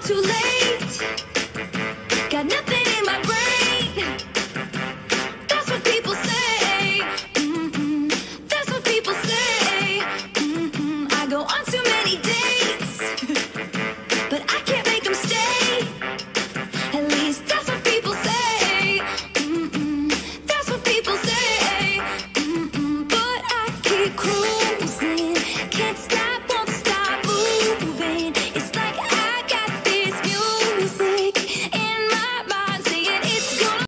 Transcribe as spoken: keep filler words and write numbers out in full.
too late. Got nothing in my brain. That's what people say. Mm-mm. That's what people say. Mm-mm. I go on too many dates, but I can't make them stay. At least that's what people say. Mm-mm. That's what people say. Mm-mm. But I keep cruising, can't stop